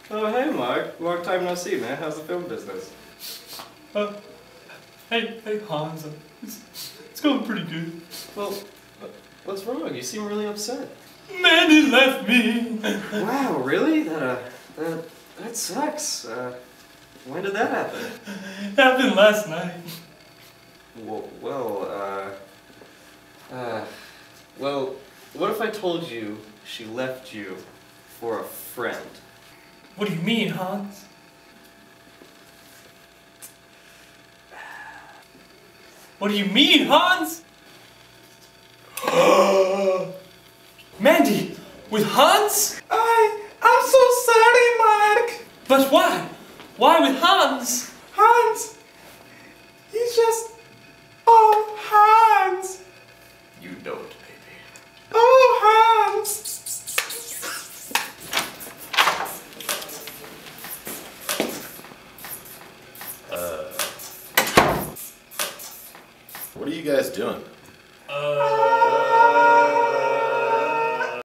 Oh, hey, Mark. Long time no see, man. How's the film business? Hey, Hans. It's going pretty good. Well, what's wrong? You seem really upset. Mandy left me. Wow, really? That sucks. When did that happen? It happened last night. Well, what if I told you she left you for a friend? What do you mean, Hans? What do you mean, Hans? Mandy, with Hans? I'm so sorry, Mark. But why? Why with Hans? Hans, he's just... Oh, Hans. You don't, baby. Oh, Hans. What are you guys doing?